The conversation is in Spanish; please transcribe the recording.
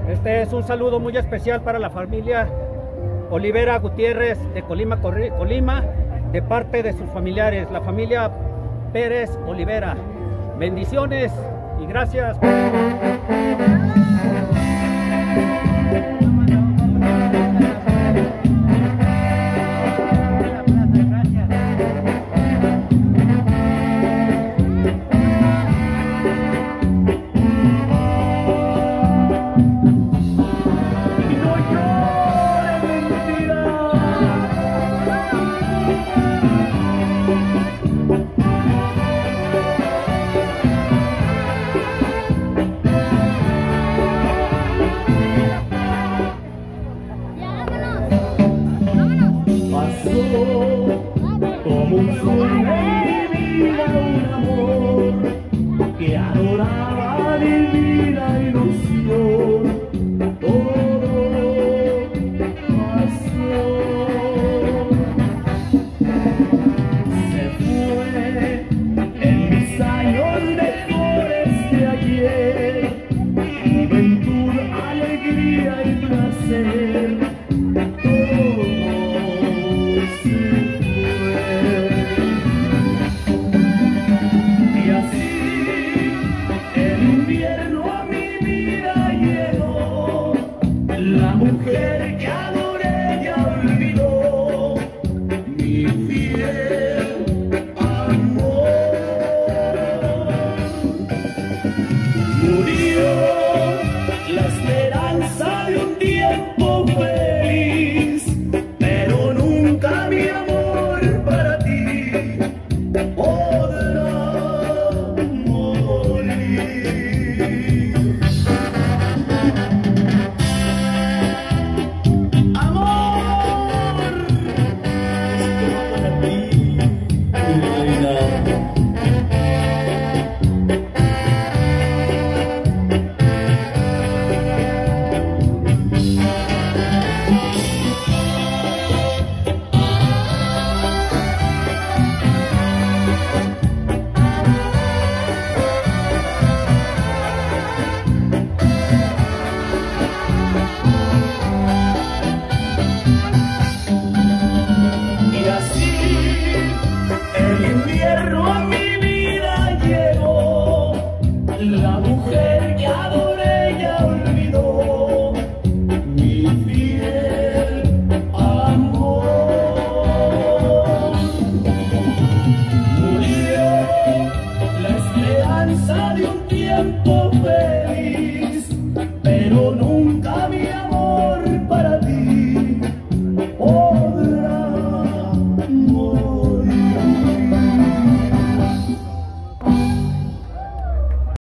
Este es un saludo muy especial para la familia Olivera Gutiérrez de Colima, Colima, de parte de sus familiares, la familia Pérez Olivera. Bendiciones y gracias. Como un sueño en mi vida, un amor que adoraba mi vida, ilusión, todo pasó. Se fue en mis años mejores de ayer, juventud, alegría y placer. La mujer que adoré ya olvidó mi fiel amor. Murió la esperanza de un tiempo feliz, pero nunca mi amor para ti podrá morir. La mujer que adoré ya olvidó mi fiel amor. Murió la esperanza de un tiempo feliz, pero nunca